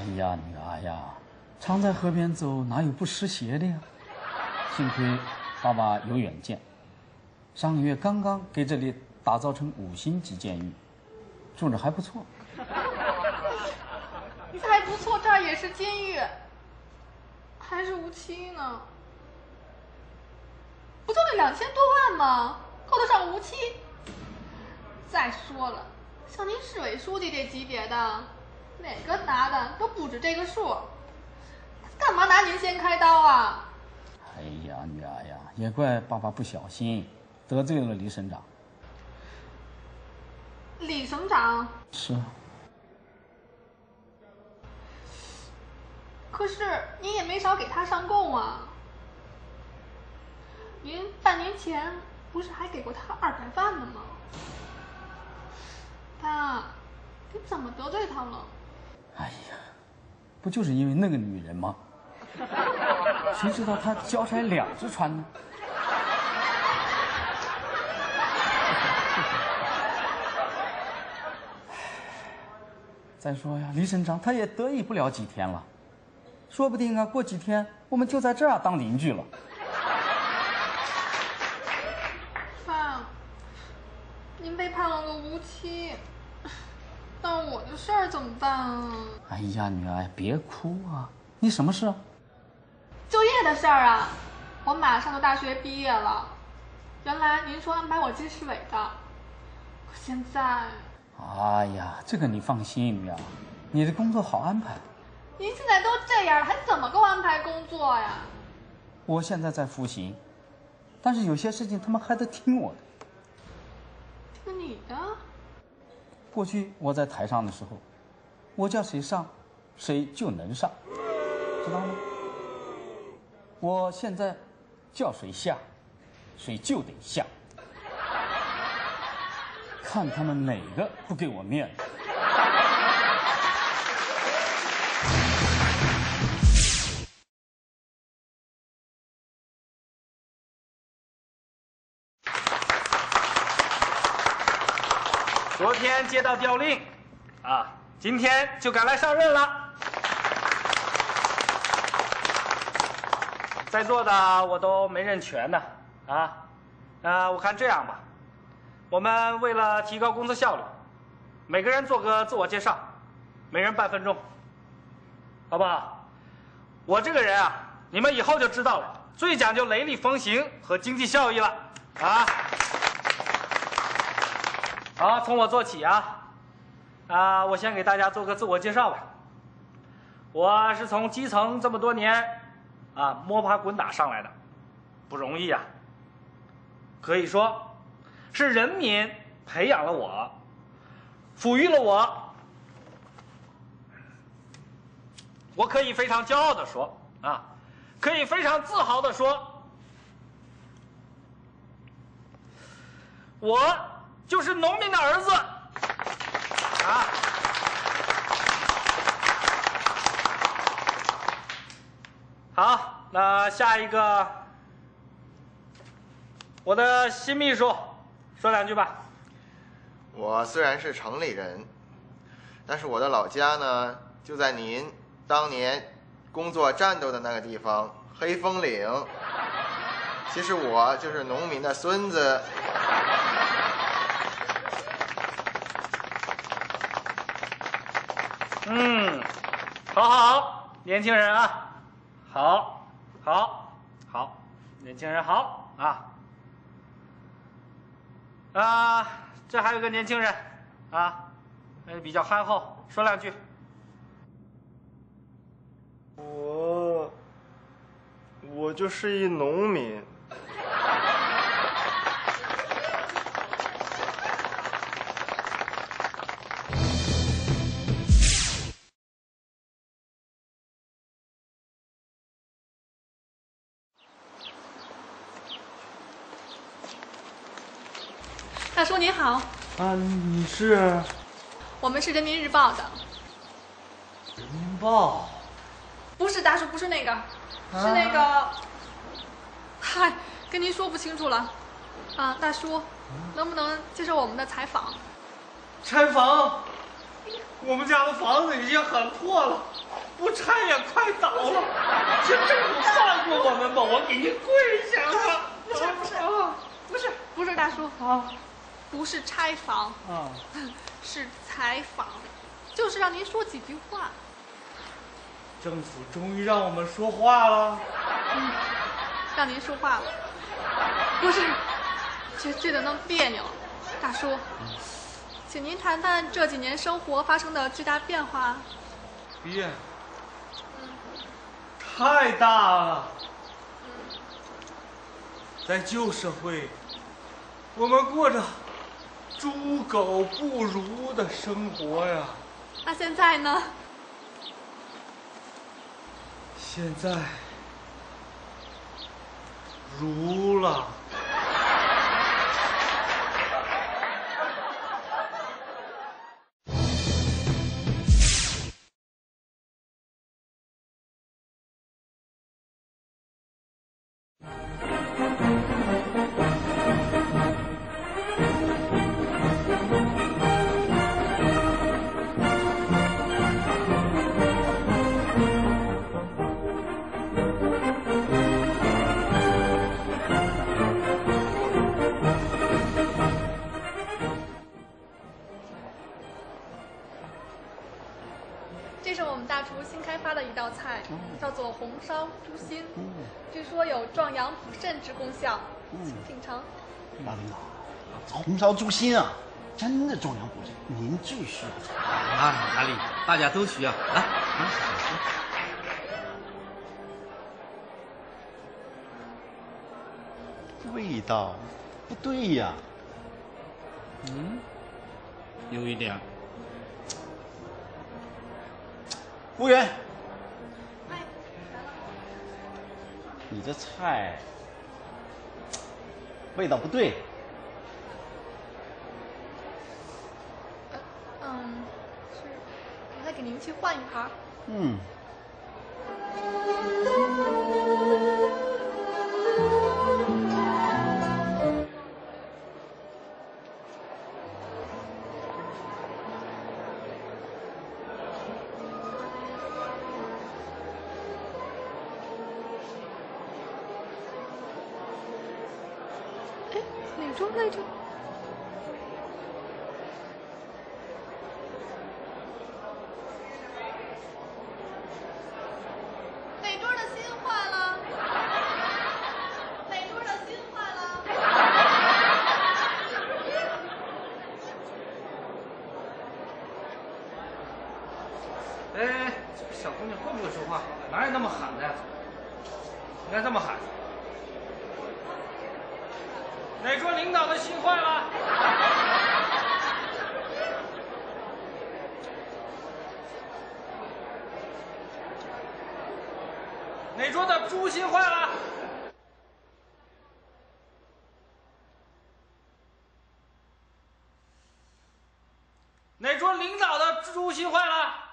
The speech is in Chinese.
呀，女儿呀，常在河边走，哪有不湿鞋的呀？幸亏爸爸有远见，上个月刚刚给这里打造成5星级监狱，住着还不错。 还不错，这儿也是监狱，还是无期呢。不就那2000多万吗？够得上无期？再说了，像您市委书记这级别的，哪个拿的都不止这个数，干嘛拿您先开刀啊？ 哎呀，女儿呀，也怪爸爸不小心，得罪了李省长。 李省长？ 是啊。 可是您也没少给他上供啊。您半年前不是还给过他200万呢吗？爸，你怎么得罪他了？ 哎呀，不就是因为那个女人吗？谁知道她脚踩2只船呢？再说呀，李省长他也得意不了几天了，说不定啊，过几天我们就在这儿当邻居了。 爸，您被判了个无期，那我的事儿怎么办啊？ 哎呀，女儿，别哭啊！你什么事啊？ 就业的事儿啊，我马上就大学毕业了。原来您说安排我进市委的，可现在…… 哎呀，这个你放心，女儿，你的工作好安排。 您现在都这样，还怎么给我安排工作呀？ 我现在在服刑，但是有些事情他们还得听我的。 听你的？ 过去我在台上的时候，我叫谁上，谁就能上，知道吗？我现在叫谁下，谁就得下，看他们哪个不给我面子。 昨天接到调令，今天就赶来上任了。在座的我都没认全呢，我看这样吧，我们为了提高工作效率，每个人做个自我介绍，每人半分钟，好不好？我这个人啊，你们以后就知道了，最讲究雷厉风行和经济效益了，好，从我做起我先给大家做个自我介绍吧。我是从基层这么多年摸爬滚打上来的，不容易啊。可以说，是人民培养了我，抚育了我。我可以非常骄傲地说可以非常自豪地说，我就是农民的儿子好，那下一个，我的新秘书说2句吧。 我虽然是城里人，但是我的老家呢，就在您当年工作战斗的那个地方——黑风岭。其实我就是农民的孙子。 好，年轻人好，年轻人好这还有个年轻人比较憨厚，说2句。 我就是一农民。 大叔您好。 你是？ 我们是人民日报的。 人民报？ 不是大叔，不是那个，是那个。嗨，跟您说不清楚了。大叔，能不能接受我们的采访？ 拆房？我们家的房子已经很破了， 不拆也快倒了，请政府放过我们吧，我给您跪下了。 不是大叔啊， 不是拆房啊， 是采访，就是让您说几句话。 政府终于让我们说话了。 让您说话了，不是，觉得那么别扭。大叔，请您谈谈这几年生活发生的巨大变化。 太大了。在旧社会，我们过着猪狗不如的生活呀。 那现在呢？ 现在如了。 这是我们大厨新开发的一道菜，叫做红烧猪心，据说有壮阳补肾之功效，请品尝。 大领导，红烧猪心啊，真的壮阳补肾，您最需要吃啊，哪里？大家都需要。来， 味道不对呀。 有一点。 服务员， 哎， 你这菜味道不对。 是，我再给您去换一盘。哪桌来着？哪桌的心坏了？哪桌的心坏了？ 哎，这个小姑娘会不会说话？哪有那么喊的呀？应该这么喊。哪桌领导的心坏了？哪桌的猪心坏了？哪桌领导的猪心坏了？